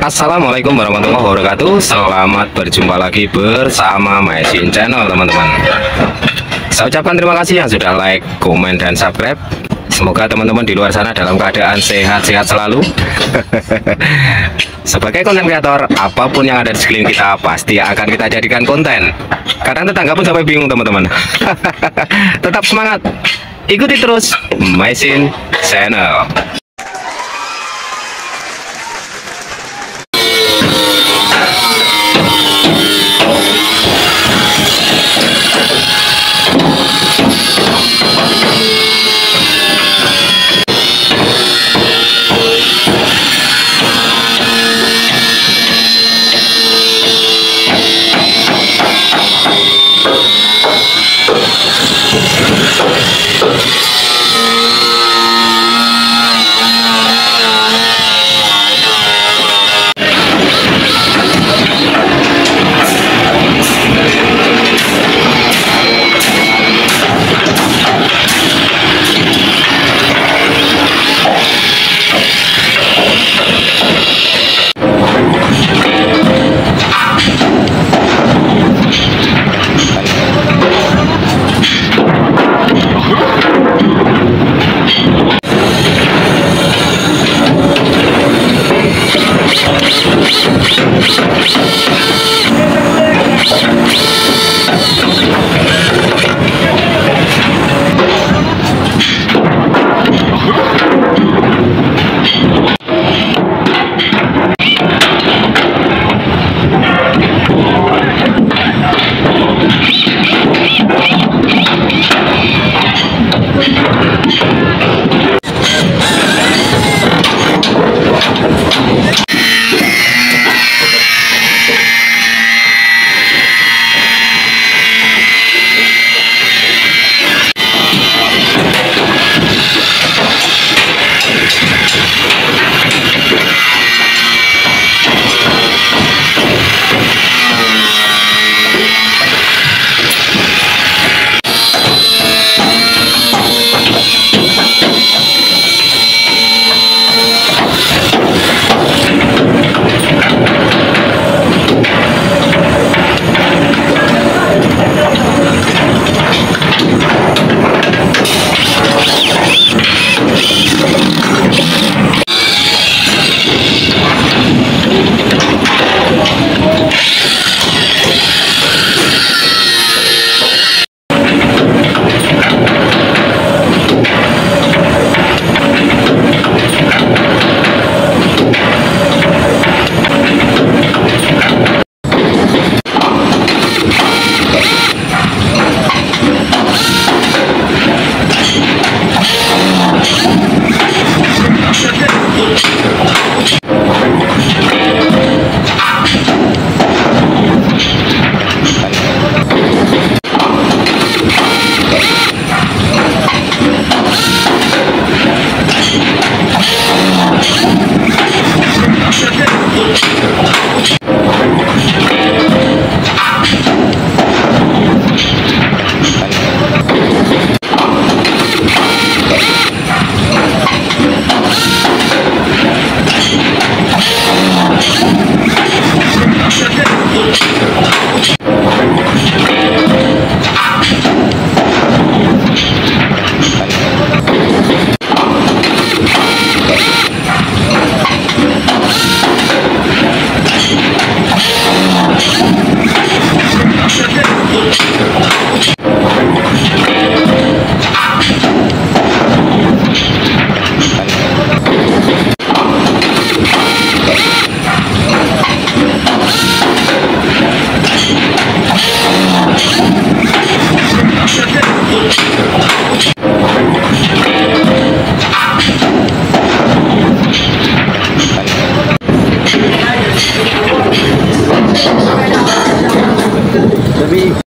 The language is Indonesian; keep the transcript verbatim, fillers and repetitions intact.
Assalamualaikum warahmatullahi wabarakatuh. Selamat berjumpa lagi bersama memasang channel, teman-teman. Saya ucapkan terima kasih yang sudah like, komen, dan subscribe. Semoga teman-teman di luar sana dalam keadaan sehat-sehat selalu. Sebagai konten kreator, apapun yang ada di sekeliling kita pasti akan kita jadikan konten. Kadang tetangga pun sampai bingung, teman-teman. Tetap semangat, ikuti terus memasang channel. Tapi